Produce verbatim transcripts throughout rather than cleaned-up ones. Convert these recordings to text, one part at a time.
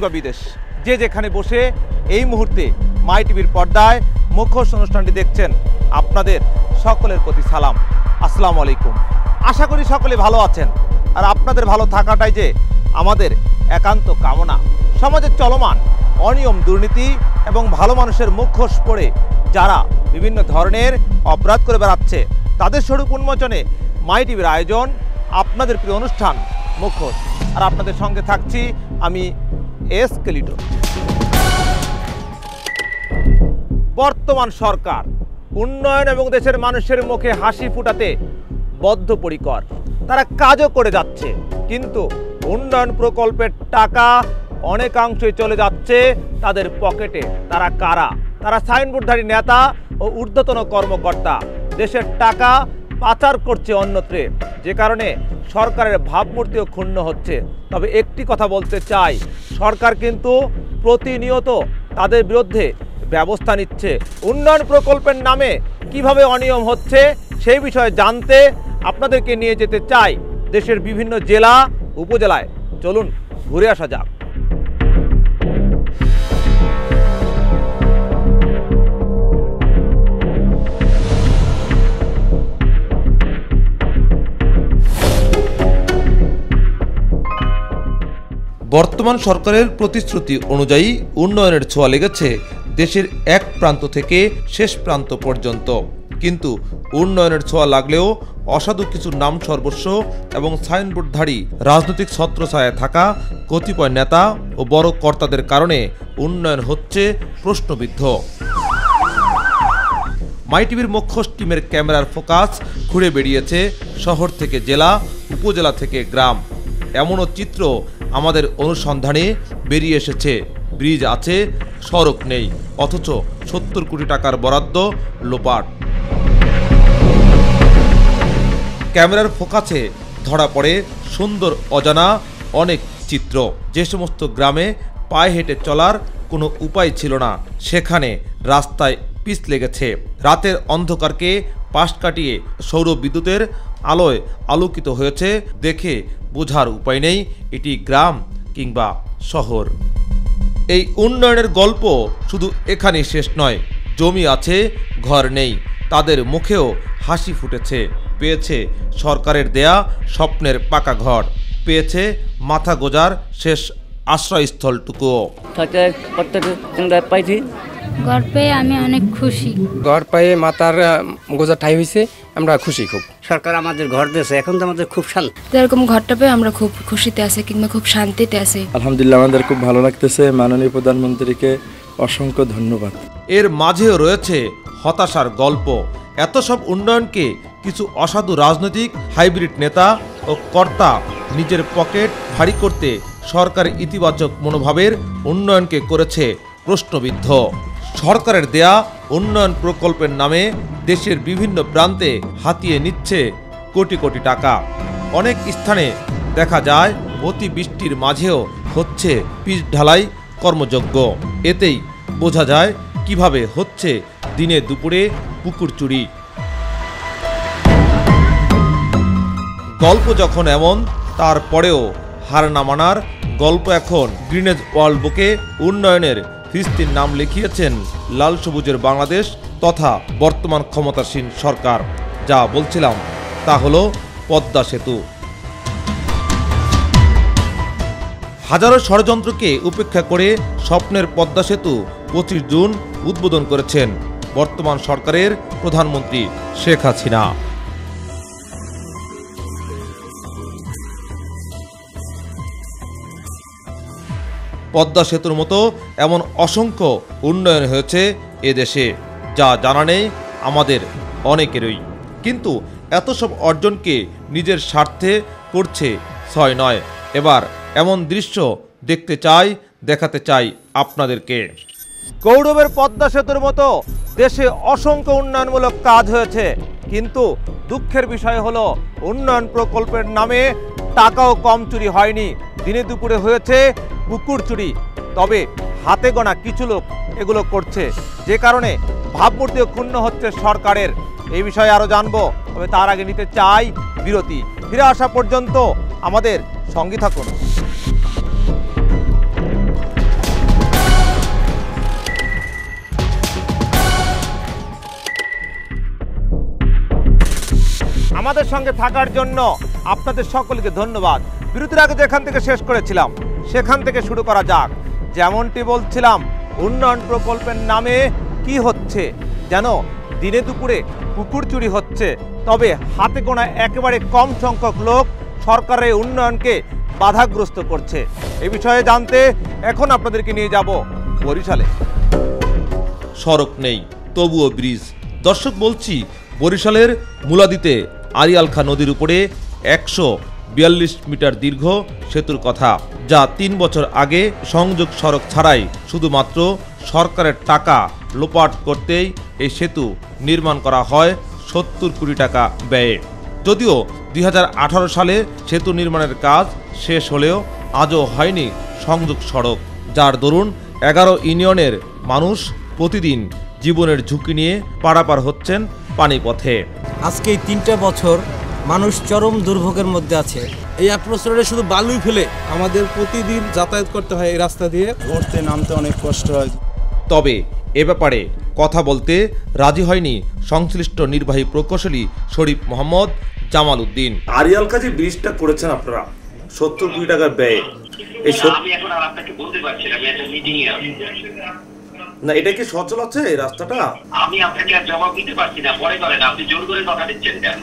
বা বিদেশ, যে যেখানে বসে এই মুহূর্তে মাই টিভির পর্দায় মুখোশ অনুষ্ঠানটি দেখছেন, আপনাদের সকলের প্রতি সালাম, আসসালামু আলাইকুম। আশা করি সকলে ভালো আছেন, আর আপনাদের ভালো থাকাটাই যে আমাদের একান্ত কামনা। সমাজের চলমান অনিয়ম, দুর্নীতি এবং ভালো মানুষের মুখোশ পড়ে যারা বিভিন্ন ধরনের অপরাধ করে বেড়াচ্ছে, তাদের স্বরূপ উন্মোচনে মাই টিভির আয়োজন আপনাদের প্রিয় অনুষ্ঠান মুখোশ। আর আপনাদের সঙ্গে থাকছি আমি এস কেলিটো। বর্তমান সরকার উন্নয়ন এবং দেশের মানুষের মুখে হাসি ফুটাতে বদ্ধপরিকর। তারা কাজও করে যাচ্ছে, কিন্তু উন্নয়ন প্রকল্পের টাকা অনেকাংশই চলে যাচ্ছে তাদের পকেটে। তারা কারা? তারা সাইনবোর্ডধারী নেতা ও ঊর্ধ্বতন কর্মকর্তা। দেশের টাকা পাচার করছে অন্যত্রে, যে কারণে সরকারের ভাবমূর্তিও ক্ষুণ্ণ হচ্ছে। তবে একটি কথা বলতে চাই, সরকার কিন্তু প্রতিনিয়ত তাদের বিরুদ্ধে ব্যবস্থা নিচ্ছে। উন্নয়ন প্রকল্পের নামে কিভাবে অনিয়ম হচ্ছে সেই বিষয়ে জানতে আপনাদেরকে নিয়ে যেতে চাই দেশের বিভিন্ন জেলা উপজেলায়। চলুন ঘুরে আসা যাক। বর্তমান সরকারের প্রতিশ্রুতি অনুযায়ী উন্নয়নের ছোঁয়া লেগেছে দেশের এক প্রান্ত থেকে শেষ প্রান্ত পর্যন্ত। কিন্তু উন্নয়নের ছোঁয়া লাগলেও অসাধু কিছু নাম সর্বস্ব এবং সাইনবোর্ডধারী রাজনৈতিক ছত্রছায়ায় থাকা কতিপয় নেতা ও বড় কর্তাদের কারণে উন্নয়ন হচ্ছে প্রশ্নবিদ্ধ। মাই টিভির মুখোশ টিমের ক্যামেরার ফোকাস ঘুরে বেরিয়েছে শহর থেকে জেলা, উপজেলা থেকে গ্রাম। এমনও চিত্র আমাদের অনুসন্ধানে বেরিয়ে এসেছে। ব্রিজ আছে, সড়ক নেই, অথচ সত্তর কোটি টাকার বরাদ্দ লোপাট। ক্যামেরার ফোকাসে ধরা পড়ে সুন্দর অজানা অনেক চিত্র। যে সমস্ত গ্রামে পায়ে হেঁটে চলার কোনো উপায় ছিল না, সেখানে রাস্তায় পিচ লেগেছে। রাতের অন্ধকারকে পাশ কাটিয়ে সৌর বিদ্যুতের আলোয় আলোকিত হয়েছে। দেখে বোঝার উপায় নেই এটি গ্রাম কিংবা শহর। এই উন্নয়নের গল্প শুধু এখানেই শেষ নয়। জমি আছে, ঘর নেই, তাদের মুখেও হাসি ফুটেছে। পেয়েছে সরকারের দেয়া স্বপ্নের পাকা ঘর, পেয়েছে মাথা গোজার শেষ আশ্রয়স্থলটুকুও। ঘর পেয়ে আমি অনেক খুশি। ঘর পেয়ে মাথার গোজা ঠাই হয়েছে, আমরা খুশি খুব। সরকার আমাদের ঘর দিয়েছে, এখন তো আমাদের খুব শান্তি। এরকম ঘরটা পেয়ে আমরা খুব খুশিতে আছি কিংবা খুব শান্তিতে আছি। আলহামদুলিল্লাহ, আমাদের খুব ভালো লাগতেছে। মাননীয় প্রধানমন্ত্রীকে অসংখ্য ধন্যবাদ। এর মাঝেও রয়েছে হতাশার গল্প। এত সব উন্নয়নকে কিছু অসাধু রাজনৈতিক হাইব্রিড নেতা ও কর্তা নিজের পকেট ভারী করতে সরকারের ইতিবাচক মনোভাবের উন্নয়নকে করেছে প্রশ্নবিদ্ধ। সরকারের দেয়া উন্নয়ন প্রকল্পের নামে দেশের বিভিন্ন প্রান্তে হাতিয়ে নিচ্ছে কোটি কোটি টাকা। অনেক স্থানে দেখা যায় অতি বৃষ্টির মাঝেও হচ্ছে পিচ ঢালাই কর্মযজ্ঞ। এতেই বোঝা যায় কিভাবে হচ্ছে দিনে দুপুরে পুকুর চুরি। গল্প যখন এমন, তারপরেও হার না মানার গল্প এখন গ্রিনেজ ওয়ার্ল্ড বুকে উন্নয়নের ফিস্তির নাম লিখিয়েছেন লাল সবুজের বাংলাদেশ তথা বর্তমান ক্ষমতাসীন সরকার। যা বলছিলাম তা হলো পদ্মা সেতু। হাজারো ষড়যন্ত্রকে উপেক্ষা করে স্বপ্নের পদ্মা সেতু পঁচিশ জুন উদ্বোধন করেছেন বর্তমান সরকারের প্রধানমন্ত্রী শেখ হাসিনা। পদ্মা সেতুর মতো এমন অসংখ্য উন্নয়ন হয়েছে এদেশে, যা জানা নেই আমাদের অনেকেরই। কিন্তু এত সব অর্জনকে নিজের স্বার্থে করছে ছয় নয়। এবার এমন দৃশ্য দেখতে চাই, দেখাতে চাই আপনাদেরকে। গৌরবের পদ্মা সেতুর মতো দেশে অসংখ্য উন্নয়নমূলক কাজ হয়েছে, কিন্তু দুঃখের বিষয় হলো উন্নয়ন প্রকল্পের নামে টাকাও কম চুরি হয়নি, দিনে দুপুরে হয়েছে পুকুর চুরি। তবে হাতে গোনা কিছু লোক এগুলো করছে, যে কারণে ভাবমূর্তিও ক্ষুণ্ণ হচ্ছে সরকারের। এই বিষয়ে আরও জানবো, তবে তার আগে নিতে চাই বিরতি। ফিরে আসা পর্যন্ত আমাদের সঙ্গে থাকুন। আমাদের সঙ্গে থাকার জন্য আপনাদের সকলকে ধন্যবাদ। বিরতির আগে যেখান থেকে শেষ করেছিলাম সেখান থেকে শুরু করা যাক। যেমনটি বলছিলাম, উন্নয়ন প্রকল্পের নামে কি হচ্ছে যেন দিনে দুপুরে পুকুর চুরি হচ্ছে, তবে হাতে গোনা একেবারে কম সংখ্যক লোক সরকারের উন্নয়নকে বাধাগ্রস্ত করছে। এ বিষয়ে জানতে এখন আপনাদেরকে নিয়ে যাব বরিশালে। সড়ক নেই, তবুও ব্রিজ। দর্শক, বলছি বরিশালের মুলাদিতে আরিয়ালখা নদীর উপরে একশো বিয়াল্লিশ মিটার দীর্ঘ সেতুর কথা, যা তিন বছর আগে সংযোগ সড়ক ছাড়াই শুধুমাত্র সরকারের টাকা লোপাট করতেই এই সেতু নির্মাণ করা হয় সত্তর কোটি টাকা ব্যয়ে। যদিও দুই হাজার আঠারো সালে সেতু নির্মাণের কাজ শেষ হলেও আজও হয়নি সংযোগ সড়ক, যার দরুন এগারো ইউনিয়নের মানুষ প্রতিদিন জীবনের ঝুঁকি নিয়ে পারাপার হচ্ছেন পানিপথে। আজকে এই তিনটা বছর মানুষ চরম দুর্ভোগের মধ্যে আছে। এই এক বছরে শুধু বালুই ফেলে আমাদের প্রতিদিন যাতায়াত করতে হয় এই রাস্তা দিয়ে, উঠতে নামতে অনেক কষ্ট হয়। তবে এ ব্যাপারে কথা বলতে রাজি হয়নি সংশ্লিষ্ট নির্বাহী প্রকৌশলী শরীফ মোহাম্মদ জামাল উদ্দিন। আরিয়ালখা যে ব্রিজটা করেছেন আপনারা সত্তর কোটি টাকার ব্যয়ে, এই আমি এখন আর আপনাকে বলতে পারছি না, আমি একটা মিটিং এ আছি। না, এটা কি সচল আছে এই রাস্তাটা? আমি আপনাকে আর জবাব দিতে পারছি না, পরে করেন, আপনি জোর করে কথা দিচ্ছেন কেন?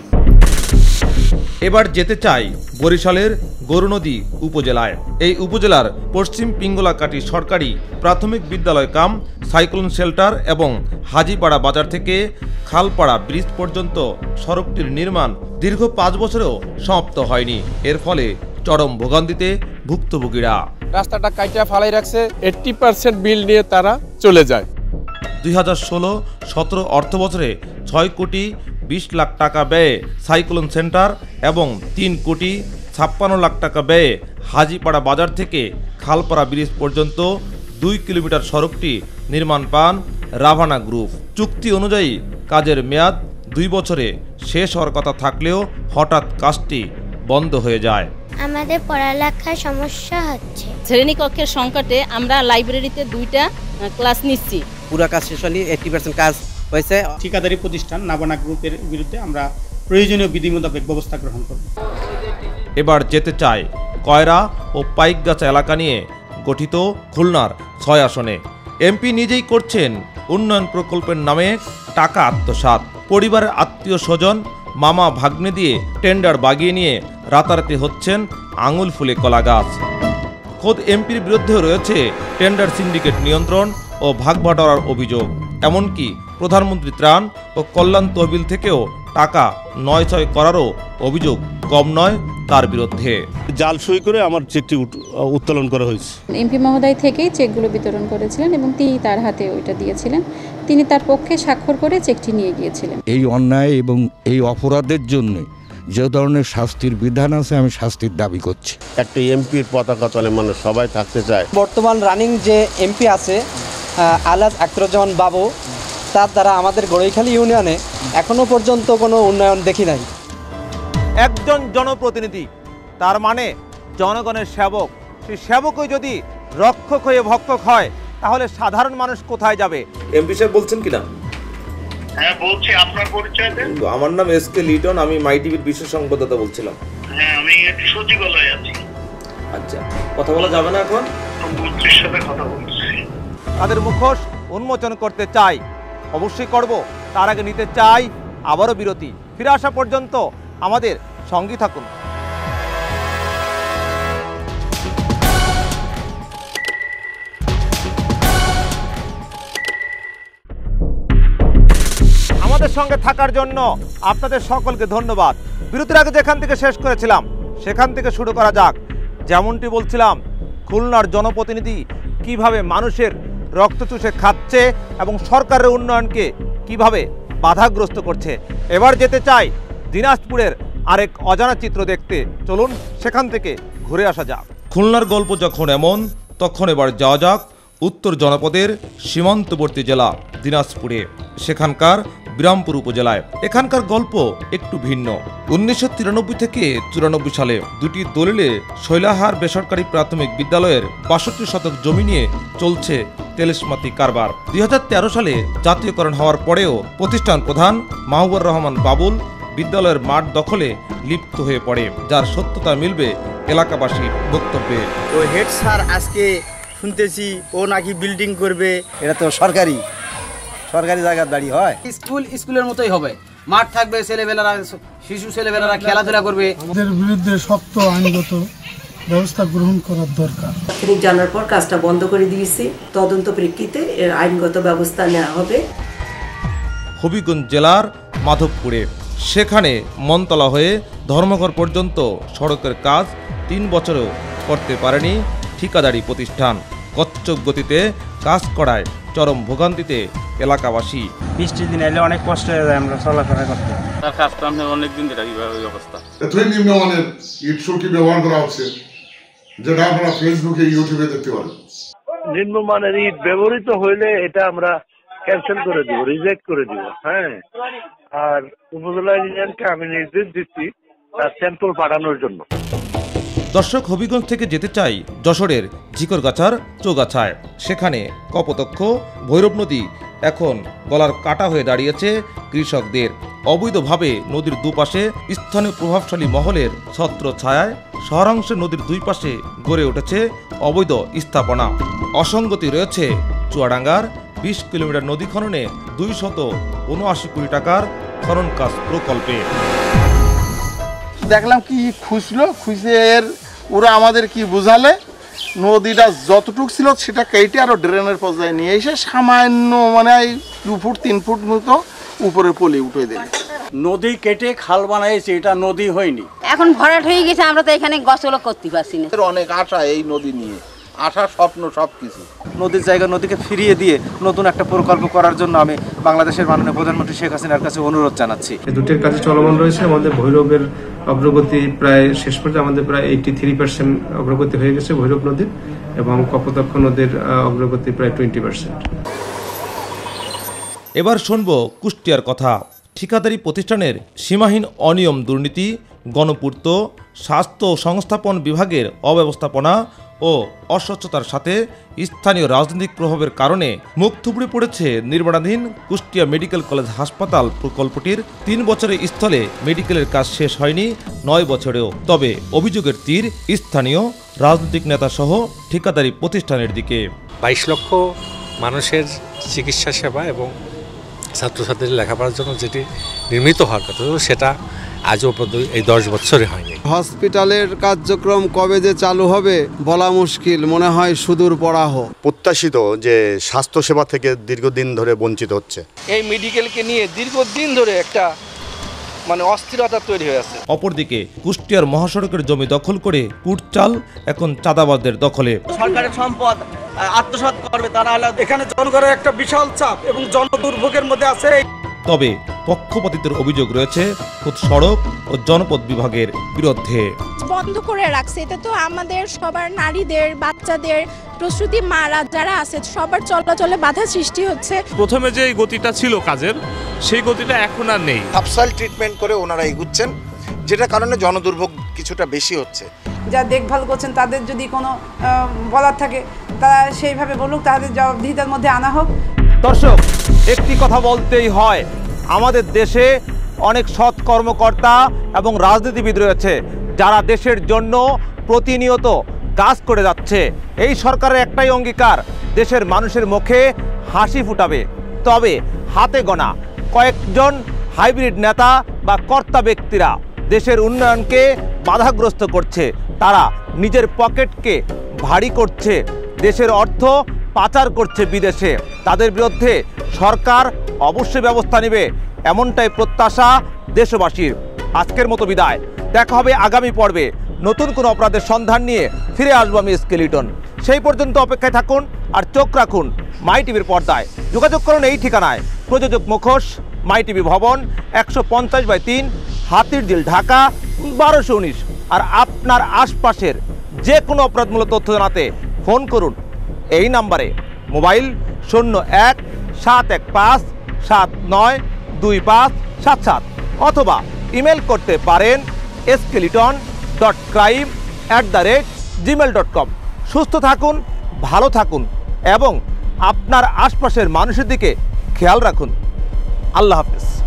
এবার যেতে চাই বরিশালের গরুনদী উপজেলায়। এই উপজেলার পশ্চিম পিঙ্গলাকাটি সরকারি প্রাথমিক বিদ্যালয় কাম সাইক্লোন শেল্টার এবং হাজিপাড়া বাজার থেকে খালপাড়া ব্রিজ পর্যন্ত সড়কটির নির্মাণ দীর্ঘ পাঁচ বছরেও সমাপ্ত হয়নি। এর ফলে চরম ভোগান্তিতে ভুক্তভোগীরা। রাস্তাটা কাইটা ফালাই রাখছে, এইট্টি পার্সেন্ট বিল নিয়ে তারা চলে যায়। দুই হাজার ষোলো সতেরো অর্থ বছরে ছয় কোটি বিশ লাখ টাকা ব্যয়ে সাইক্লোন সেন্টার এবং তিন কোটি ছাপ্পান্ন লাখ টাকা ব্যয়ে হাজিপাড়া বাজার থেকে খালপাড়া ব্রিজ পর্যন্ত দুই কিলোমিটার সড়কটি নির্মাণ পান রাভানা গ্রুপ। চুক্তি অনুযায়ী কাজের মেয়াদ দুই বছরে শেষ হওয়ার কথা থাকলেও হঠাৎ কাজটি বন্ধ হয়ে যায়। আমাদের পড়ালেখার সমস্যা হচ্ছে। শ্রেণীকক্ষের সংকটে আমরা লাইব্রেরিতে দুইটা ক্লাস নিচ্ছি। পুরো কাজ শেষ হলে এইট্টি পার্সেন্ট কাজ হয়েছে। ঠিকাদারি প্রতিষ্ঠান রাভানা গ্রুপের বিরুদ্ধে আমরা প্রয়োজনীয় বিধি মোতাবেক ব্যবস্থা গ্রহণ করব। এবার যেতে চায় কয়রা ও পাইকগাছা এলাকা নিয়ে গঠিত খুলনার ছয় আসনে। এমপি নিজেই করছেন উন্নয়ন প্রকল্পের নামে টাকা আত্মসাৎ। পরিবারের আত্মীয় স্বজন মামা ভাগ্নে দিয়ে টেন্ডার বাগিয়ে নিয়ে রাতারাতি হচ্ছেন আঙুল ফুলে কলা গাছ। খোদ এমপির বিরুদ্ধেও রয়েছে টেন্ডার সিন্ডিকেট নিয়ন্ত্রণ ও ভাগবাটোয়ারার অভিযোগ। এমনকি প্রধানমন্ত্রী ত্রাণ ও কল্যাণ তহবিল থেকেও টাকা নয় ছয় করারও অভিযোগ কম নয় তার বিরুদ্ধে। জাল সই করে আমার চেকটি উত্তোলন করা হয়েছে। এমপি মহোদয় থেকেই চেকগুলো বিতরণ করেছিলেন এবং তিনি তার হাতে ওইটা দিয়েছিলেন। তিনি তার পক্ষে স্বাক্ষর করে চেকটি নিয়ে গিয়েছিলেন। এই অন্যায় এবং এই অপরাধের জন্য যে ধরনের শাস্তির বিধান আছে আমি শাস্তির দাবি করছি। একটা এমপির পতাকা তলে মানুষ সবাই থাকতে চায়। বর্তমান রানিং যে এমপি আছে আলাদ আখতারুজ্জামান বাবু, তার দ্বারা আমাদের গড়ইখালী ইউনিয়নে এখনো পর্যন্ত কোনো উন্নয়ন দেখি নাই। একজন জনপ্রতিনিধি, তার মানে জনগণের সেবক। সেই সেবকই যদি রক্ষক হয়ে ভক্ষক হয় তাহলে সাধারণ মানুষ কোথায় যাবে? এমপি সাহেব বলছেন কিনা? হ্যাঁ বলছি, আপনার পরিচয় দেন। আমার নাম এস কে লিটন, আমি মাইটিভির বিশেষ সংবাদদাতা বলছিলাম। হ্যাঁ, আমি একটু সচিবালয়ে আছি। আচ্ছা, কথা বলা যাবে না এখন? মন্ত্রীর সাথে কথা বলছি। তাদের মুখোশ উন্মোচন করতে চাই, অবশ্যই করব। তার আগে নিতে চাই আবারও বিরতি। ফিরে আসা পর্যন্ত আমাদের সঙ্গী থাকুন। আমাদের সঙ্গে থাকার জন্য আপনাদের সকলকে ধন্যবাদ। বিরতির আগে যেখান থেকে শেষ করেছিলাম সেখান থেকে শুরু করা যাক। যেমনটি বলছিলাম, খুলনার জনপ্রতিনিধি কিভাবে মানুষের রক্ত চুষে খাচ্ছে এবং সরকারের উন্নয়নকে কিভাবে বাধাগ্রস্ত করছে। এবার যেতে চাই দিনাজপুরের আরেক অজানা চিত্র দেখতে। চলুন সেখান থেকে ঘুরে আসা যাক। খুলনার গল্প যখন এমন, তখন এবার যাওয়া যাক উত্তর জনপদের সীমান্তবর্তী জেলা দিনাজপুরে, সেখানকার বিরামপুর উপজেলায়। এখানকার গল্প একটু ভিন্ন। উনিশশো তিরানব্বই থেকে চুরানব্বই সালে দুটি দলিলে শৈলাহার বেসরকারি প্রাথমিক বিদ্যালয়ের বাষট্টি শতক জমি নিয়ে চলছে তেলেসমাতি কারবার। দুই হাজার তেরো সালে জাতীয়করণ হওয়ার পরেও প্রতিষ্ঠান প্রধান মাহবুবুর রহমান বাবুল বিদ্যালয়ের মাঠ দখলে লিপ্ত হয়ে পড়ে, যার সত্যতা মিলবে এলাকাবাসীর বক্তব্যে। ওই হেড স্যার আজকে শুনতেছি ও নাকি বিল্ডিং করবে। এটা তো সরকারি সরকারি জায়গার দাঁড়ি হয়। স্কুল স্কুলের মতোই হবে, মাঠ থাকবে, ছেলেবেলারা শিশু ছেলেবেলারা খেলাধুলা করবে। আমাদের বিরুদ্ধে শক্ত আইনগত ব্যবস্থা গ্রহণ করার দরকার। তিনি জানার পর কাজটা বন্ধ করে দিয়েছি, তদন্ত প্রেক্ষিতে এর আইনগত ব্যবস্থা নেওয়া হবে। হবিগঞ্জ জেলার মাধবপুরে সেখানে মনতলা হয়ে ধর্মঘর পর্যন্ত সড়কের কাজ তিন বছরেও করতে পারেনি ঠিকাদারি প্রতিষ্ঠান। কচ্ছপ গতিতে কাজ করায় চরম ভোগান্তিতে এলাকাবাসী। বৃষ্টির দিন এলে অনেক কষ্ট হয়ে যায় আমরা চলাফেরা করতে। তার কাজটা আমরা অনেক দিন ধরে এই অবস্থা। এতই নিম্নমানের ইট সুরকি ব্যবহার করা হচ্ছে, যেটা আপনারা ফেসবুকে ইউটিউবে দেখতে পারেন। নিম্নমানের ইট ব্যবহৃত হইলে এটা আমরা ক্যান্সেল করে দিব, রিজেক্ট করে দিব। হ্যাঁ, আর উপজেলা ইউনিয়নকে আমি নির্দেশ দিচ্ছি তার স্যাম্পল পাঠানোর জন্য। দর্শক, হবিগঞ্জ থেকে যেতে চাই যশোরের ঝিকরগাছার চৌগাছায়। সেখানে কপোতক্ষ ভৈরব নদী এখন গলার কাটা হয়ে দাঁড়িয়েছে কৃষকদের। অবৈধভাবে নদীর দুপাশে স্থানীয় প্রভাবশালী মহলের ছত্র ছায়ায় শহরাংশে নদীর দুই পাশে গড়ে উঠেছে অবৈধ স্থাপনা। অসঙ্গতি রয়েছে চুয়াডাঙ্গার বিশ কিলোমিটার নদী খননে দুই শত উনআশি কোটি টাকার খনন কাজ প্রকল্পে। দেখলাম কি খুঁজলো, খুঁজে এর ওরা আমাদের কি বুঝালে নদীটা যতটুকু ছিল সেটা কেটে আরো ড্রেনের পর্যায়ে নিয়ে এসে সামান্য মানে দু ফুট তিন ফুট মতো উপরে পলি উঠে দিল। নদী কেটে খাল বানাইছে, এটা নদী হয়নি। এখন ভরাট হয়ে গেছে, আমরা তো এখানে গছগুলো করতে পারছি না। অনেক আশা এই নদী নিয়ে, আশা স্বপ্ন সবকিছু। নদীর জায়গা নদীকে ফিরিয়ে দিয়ে নতুন একটা প্রকল্প করার জন্য আমি বাংলাদেশের মাননীয় প্রধানমন্ত্রী শেখ হাসিনার কাছে অনুরোধ জানাচ্ছি। দুটির কাজ চলমান রয়েছে। আমাদের ভৈরবের অগ্রগতি প্রায় শেষ পর্যায়ে, আমাদের প্রায় এইটি থ্রি পার্সেন্ট অগ্রগতি হয়ে গেছে ভৈরব নদীর, এবং কপোতক্ষ নদীর অগ্রগতি প্রায় টোয়েন্টি পার্সেন্ট। এবার শুনব কুষ্টিয়ার কথা। ঠিকাদারি প্রতিষ্ঠানের সীমাহীন অনিয়ম, দুর্নীতি, গণপূর্ত, স্বাস্থ্য সংস্থাপন বিভাগের অব্যবস্থাপনা ও অস্বচ্ছতার সাথে স্থানীয় রাজনৈতিক প্রভাবের কারণে মুখ থুবড়ে পড়েছে নির্মাণাধীন কুষ্টিয়া মেডিকেল কলেজ হাসপাতাল প্রকল্পটির। তিন বছরের স্থলে মেডিকেলের কাজ শেষ হয়নি নয় বছরেও। তবে অভিযোগের তীর স্থানীয় রাজনৈতিক নেতা সহ ঠিকাদারি প্রতিষ্ঠানের দিকে। বাইশ লক্ষ মানুষের চিকিৎসা সেবা এবং ছাত্রছাত্রীদের লেখাপড়ার জন্য যেটি নির্মিত হওয়ার কথা, সেটা আজও পর্যন্ত এই দশ বছরে হয়নি। হসপিটালের কার্যক্রম কবে যে চালু হবে বলা মুশকিল, মনে হয় সুদূর পরাহ। প্রত্যাশিত যে স্বাস্থ্যসেবা থেকে দীর্ঘদিন ধরে বঞ্চিত হচ্ছে। এই মেডিকেলকে নিয়ে দীর্ঘদিন ধরে একটা মানে অস্থিরতা তৈরি হয়ে আছে। অপরদিকে কুষ্টিয়ার মহাসড়কের জমি দখল করে কুটচাল এখন চাঁদাবাজদের দখলে। সরকারের সম্পদ আত্মসাৎ করবে তারা, এখানে জনগণের একটা বিশাল চাপ এবং জনদুর্ভোগের মধ্যে আছে। তবে পক্ষপাতিত্বের অভিযোগ রয়েছে খোদ সড়ক ও জনপদ বিভাগের বিরুদ্ধে। বন্ধ করে রাখছে, এটা তো আমাদের সবার, নারীদের, বাচ্চাদের, প্রসূতি মারা যারা আছে সবার চলাচলে বাধা সৃষ্টি হচ্ছে। প্রথমে যে গতিটা ছিল কাজের, সেই গতিটা এখন আর নেই। সাবসাইল ট্রিটমেন্ট করে ওনারা এগুচ্ছেন, যেটা কারণে জনদুর্ভোগ কিছুটা বেশি হচ্ছে। যা দেখভাল করছেন তাদের যদি কোনো বলার থাকে তারা সেইভাবে বলুক, তাদের জবাবদিহিতার মধ্যে আনা হোক। দর্শক, একটি কথা বলতেই হয়, আমাদের দেশে অনেক সৎ কর্মকর্তা এবং রাজনীতিবিদ রয়েছে যারা দেশের জন্য প্রতিনিয়ত কাজ করে যাচ্ছে। এই সরকারের একটাই অঙ্গীকার, দেশের মানুষের মুখে হাসি ফুটাবে। তবে হাতে গোনা কয়েকজন হাইব্রিড নেতা বা কর্তা ব্যক্তিরা দেশের উন্নয়নকে বাধাগ্রস্ত করছে। তারা নিজের পকেটকে ভারী করছে, দেশের অর্থ পাচার করছে বিদেশে। তাদের বিরুদ্ধে সরকার অবশ্যই ব্যবস্থা নেবে, এমনটাই প্রত্যাশা দেশবাসীর। আজকের মতো বিদায়, দেখা হবে আগামী পর্বে নতুন কোনো অপরাধের সন্ধান নিয়ে। ফিরে আসবো আমি স্কেলিটন। সেই পর্যন্ত অপেক্ষায় থাকুন আর চোখ রাখুন মাই টিভির পর্দায়। যোগাযোগ করুন এই ঠিকানায়। প্রযোজক মুখোশ, মাই টিভি ভবন, একশো পঞ্চাশ বাই তিন, হাতিরঝিল, ঢাকা বারোশো উনিশ। আর আপনার আশপাশের যে কোনো অপরাধমূলক তথ্য জানাতে ফোন করুন এই নাম্বারে। মোবাইল শূন্য এক সাত এক পাঁচ সাত নয় দুই পাঁচ সাত সাত, অথবা ইমেল করতে পারেন skeleton dot crime at the rate Gmail dot com. সুস্থ থাকুন, ভালো থাকুন এবং আপনার আশপাশের মানুষের দিকে খেয়াল রাখুন। আল্লাহ হাফেজ।